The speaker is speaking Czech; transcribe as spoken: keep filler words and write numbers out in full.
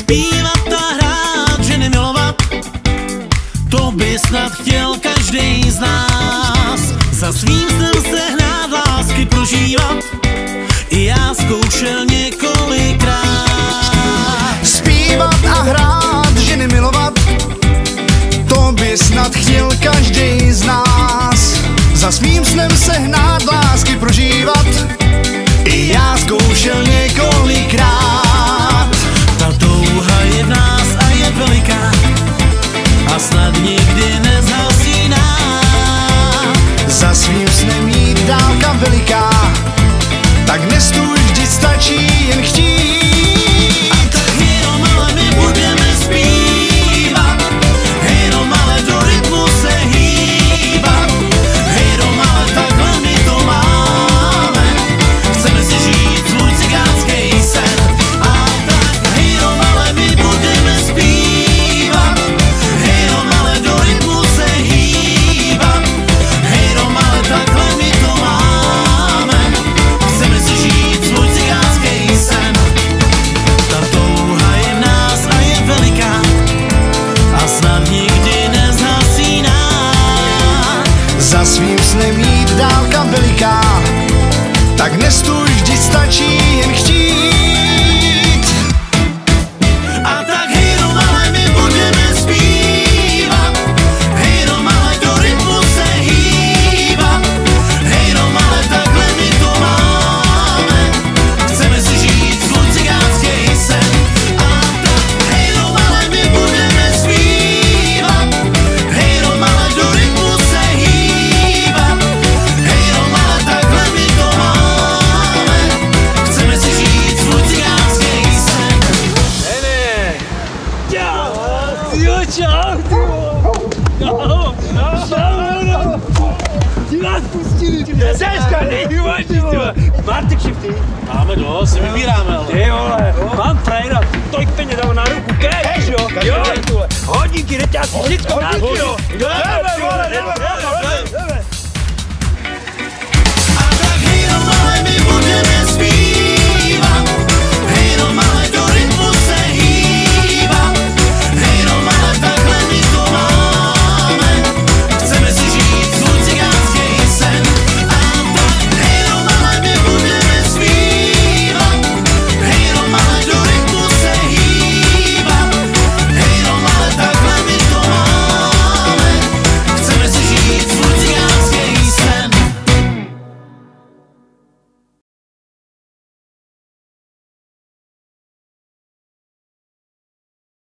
Zpívat a hrát, ženy milovat, to by snad chtěl každý z nás. Za svým snem sehnát, lásky prožívat, i já zkoušel několikrát. Zpívat a hrát, ženy milovat, to by snad chtěl každý z nás. Za svým snem sehnát, lásky prožívat, i já zkoušel několikrát. Ta touha je v nás a je veliká a snad nikdy nezhasíná. Za svým snem jít dálka veliká, tak nestůj, vždyť stačí jen chtít. A tak jenom ale my budeme zpívat, jenom ale do rytmu se hýbat, jenom ale takhle my to máme, chceme si žít svůj cigánský sen. A tak jenom ale my budeme zpívat, jenom ale do rytmu se hýbat, jenom ale takhle my to máme, chceme si žít svůj cigánský sen. Ta touha je v nás a je veliká a snad nikdy nezhasíná. Za svým snem jít dálka veliká, tak nestůj, vždyť stačí jen chtít. A tak jenom ale my budeme zpívat, jenom ale do rytmu se hýbat, jenom ale takhle my to máme, chceme si žít svůj cigánský sen. A tak jenom ale my budeme zpívat, jenom ale do rytmu se hýbat, jenom ale takhle my to máme, chceme si žít svůj cigánský sen. Jo, čau, ty vole. Čau, čau, ti nás pustili, ty vole. Seška, nejvíš, ty vole. Máte kšifty? Máme dost, si vybíráme, ale. Ty vole, mám frajera, tolik peněz dám na ruku, kež, jo? Jo, ty vole. Hodinky, reťázky, všecko nás, jo? Jo, vole, vole, vole.